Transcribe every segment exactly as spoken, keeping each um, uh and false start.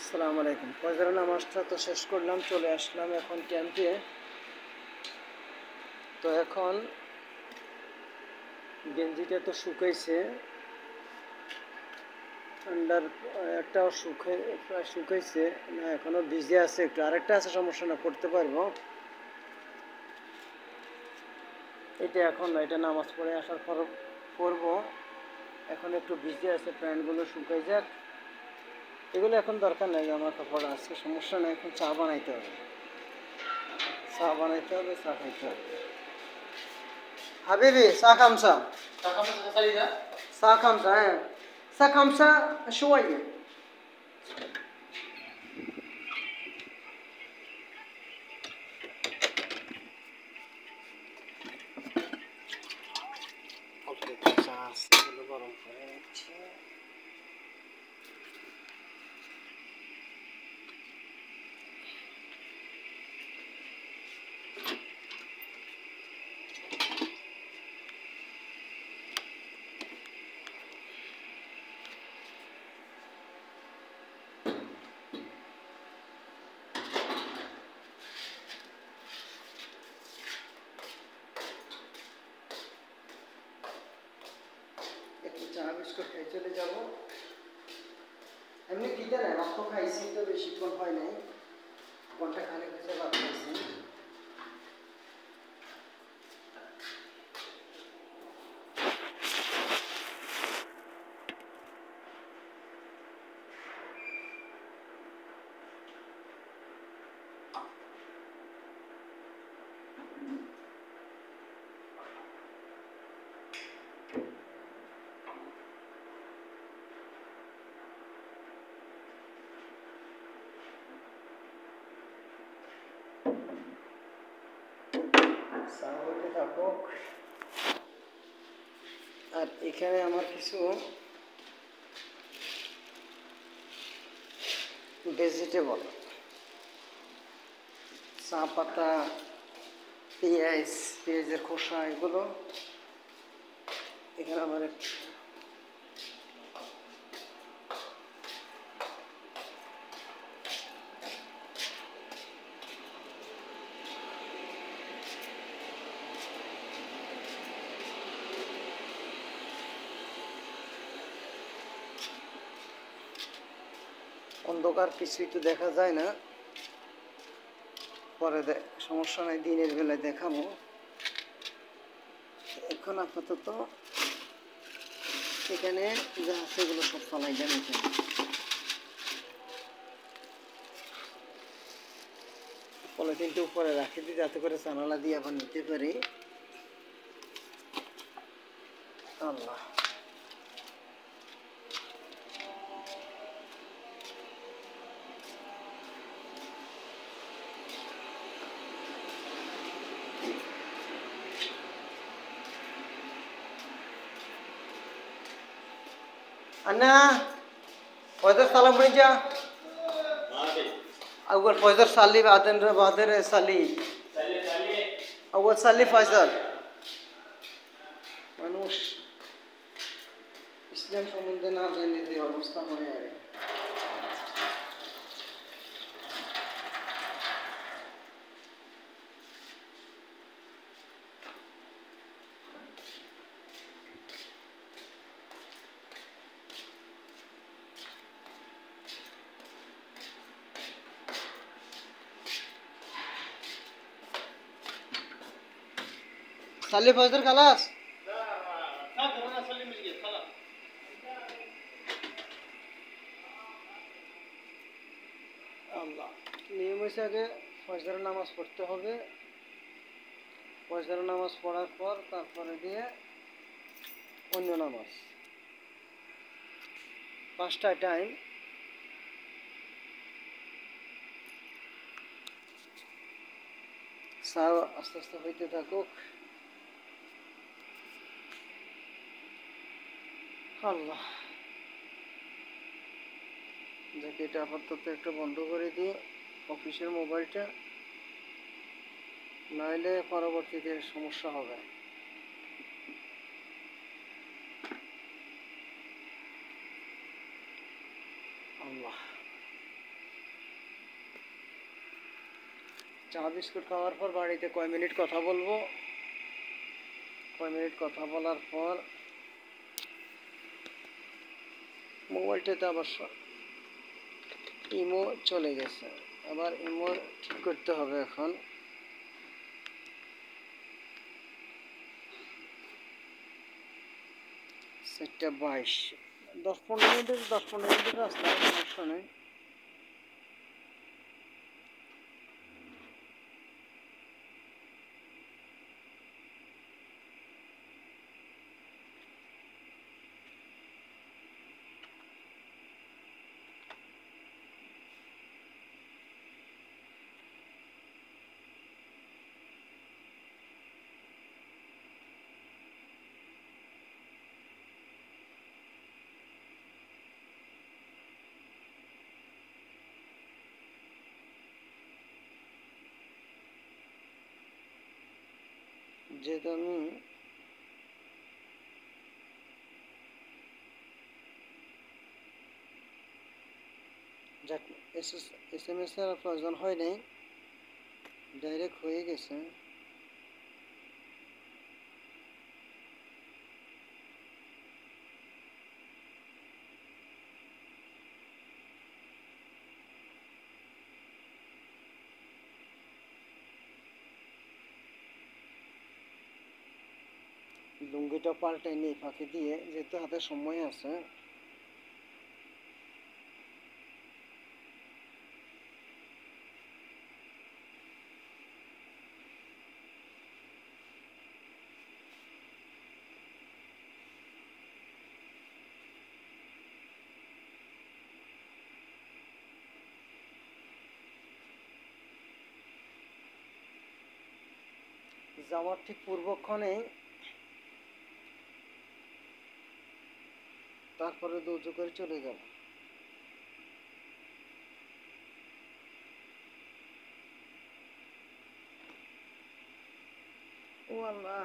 আসসালামু আলাইকুম। ফজরের নামাজটা তো শেষ করলাম, চলে আসলাম এখন ক্যাম্পে। তো এখন গেঞ্জিটা তো শুকাইছে, আন্ডার একটাও শুকাই প্রায় শুকাইছে না, এখনো ভিজে আছে একটু, আরেকটা আছে, সমস্যা না, পড়তে পারবো। এটা এখন না, এটা নামাজ পড়ে আসার পর পরবো। এখন একটু ভিজে আছে, প্যান্টগুলো শুকাই যাক। এগুলো এখন দরকার নেই, আমার কাপড় আছে, সমস্যা নেই। এখন চা বানাইতে হবে, চা বানাইতে হবে, চা খাইতে হবে। حبيبي الساعة خمسة. الساعة خمسة تقريبا. الساعة خمسة ايه. الساعة خمسة شوية. একটু চা বিস্কুট খেয়ে চলে যাবো। এমনি দিতে নেই, রক্ত খাইছি তো বেশিক্ষণ হয় নাই, ঘন্টা খানেক হয়েছে ভাত খাইছি। চা হইতে থাকুক। আর এখানে আমার কিছু ভেজিটেবল, চা পাতা, পেঁয়াজ, পেঁয়াজের খোসা, এগুলো এখানে আমার অন্ধকার, কিছুই তো দেখা যায় না, পরে সমস্যা নাই, দিনের বেলায় দেখাবো। এখন আপাতত এখানে যা আছে এগুলো সব ফালাই যান। এখানে পলিথিনটা উপরে রাখি দিই, যাতে করে জানালা দিয়ে আবার নিতে পারি। আল্লাহ, أنا فوزر سلام بنجا أول فوزر سالي بعدين بعدين سالي أول سالي فوزر মানুষ ইসলাম সম্বন্ধে না জানি যে অবস্থা হয়ে আছে। साले फजर खलास আল্লাহ, নিয়ম হয়েছে আগে ফজরের নামাজ পড়তে হবে, ফজরের নামাজ পড়ার পর তারপরে দিয়ে অন্য নামাজ, পাঁচটায় টাইম। চা আস্তে আস্তে হইতে থাকুক। আল্লাহ, যাকে এটা আপাতত একটু বন্ধ করে দিয়ে অফিসের মোবাইলটা, নাইলে পরবর্তীতে সমস্যা হবে। আল্লাহ, চা বিস্কুট খাওয়ার পর বাড়িতে কয় মিনিট কথা বলবো, কয় মিনিট কথা বলার পর মোবাইলটাতে আবার ইমো চলে গেছে, আবার ইমো ঠিক করতে হবে। এখন সেটটা বাইশ, দশ পনেরো মিনিটের দশ পনেরো মিনিটের রাস্তা, সমস্যা নেই। যেহেতু আমি যাক এস এম এস এর প্রয়োজন হয় নাই, ডাইরেক্ট হয়ে গেছে। লুঙ্গিটা পাল্টে নিই ফাঁকি দিয়ে, যেহেতু হাতে সময় আছে। যাওয়ার ঠিক পূর্বক্ষণে তারপরে দৌড় করে চলে যাব। ও আল্লাহ,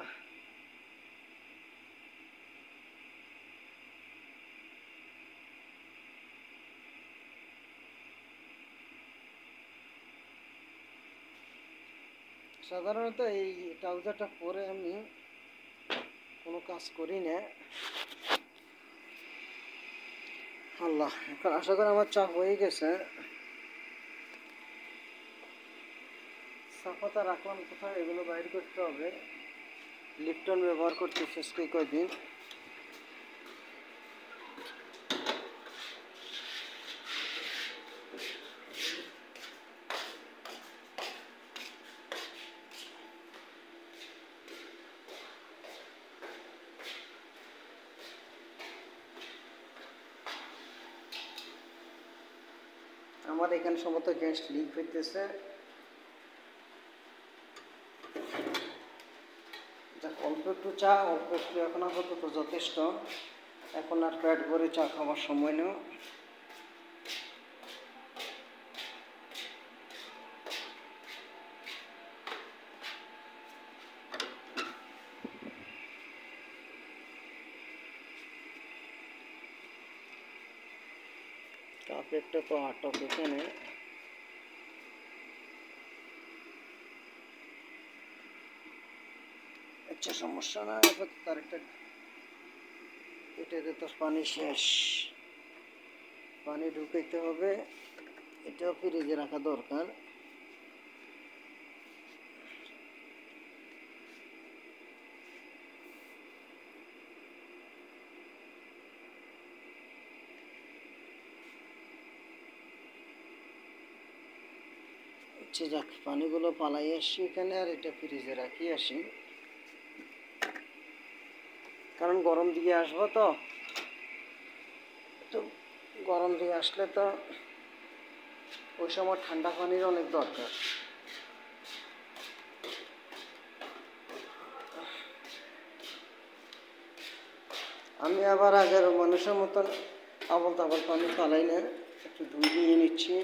সাধারণত এই ট্রাউজারটা পরে আমি কোনো কাজ করি না। আল্লাহ, এখন আশা করি আমার চা হয়ে গেছে। সাফাতা রাখলাম কোথায়, এগুলো বাইর করতে হবে। লিপটন ব্যবহার করতেছি আজকে কয়দিন। আমার এখানে সমস্ত গ্যাস লিক হইতেছে। অল্প একটু চা, অল্প একটু এখন আপাতত যথেষ্ট। এখন আর পেট ভরে চা খাওয়ার সময় নেই। কাপ একটা তো আটক এখানে। আচ্ছা, সমস্যা না, তার একটা এটাতে তো পানি শেষ, পানি ঢুকাইতে হবে। এটাও ফ্রিজে রাখা দরকার। আচ্ছা যাক, পানিগুলো পালাই আসি এখানে, আর এটা ফ্রিজে রাখি আসি, কারণ গরম দিকে আসবো তো। তো গরম দিকে আসলে তো ওই সময় ঠান্ডা পানির অনেক দরকার। আমি আবার আগের মানুষের মতন আবল তাবল পানি পালাই না, একটু ধুই নিয়ে নিচ্ছি।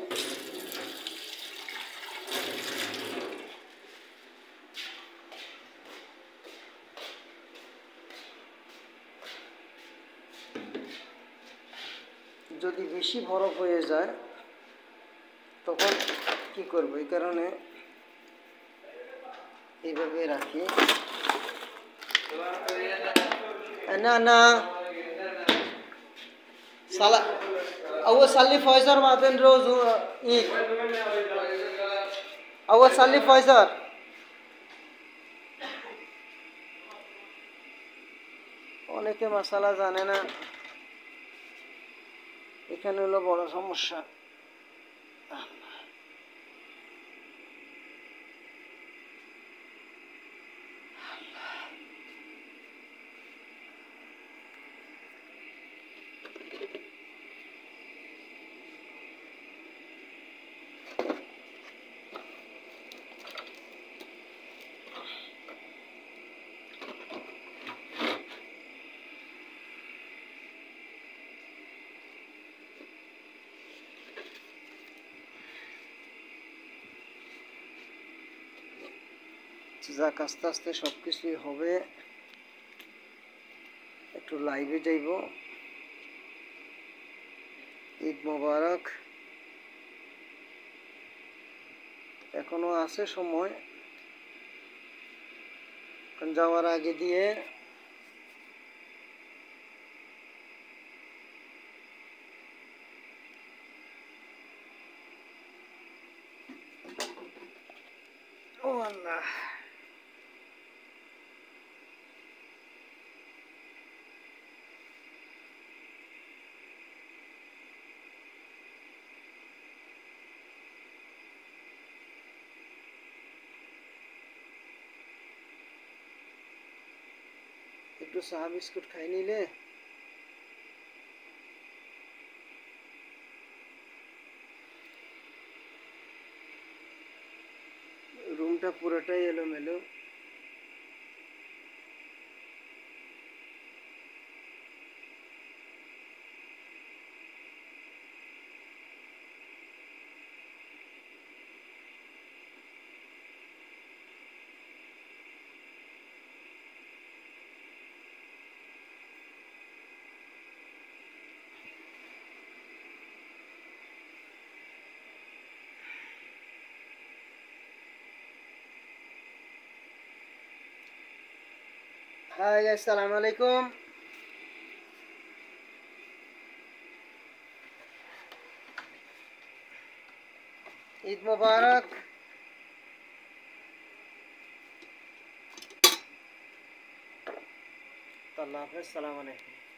যদি বেশি বরফ হয়ে যায় তখন কি করব, এই কারণে এইভাবে রাখি। না না সালা أول صلي فايزر بعدين روز إيد أول صلي فايزر অনেকে মশলা জানে না, এখানে হলো বড় সমস্যা। যাক আস্তে আস্তে সব কিছুই হবে। একটু লাইভে যাইব। ঈদ মোবারক, এখনো আছে সময়, যাওয়ার আগে দিয়ে ও আল্লাহ একটু চা বিস্কুট খাই নিলে রুমটা পুরোটাই এলোমেলো। হাই গাইস, আসসালামু আলাইকুম। ঈদ মোবারক। আল্লাহ হাফেজ, সালাম আলাইকুম।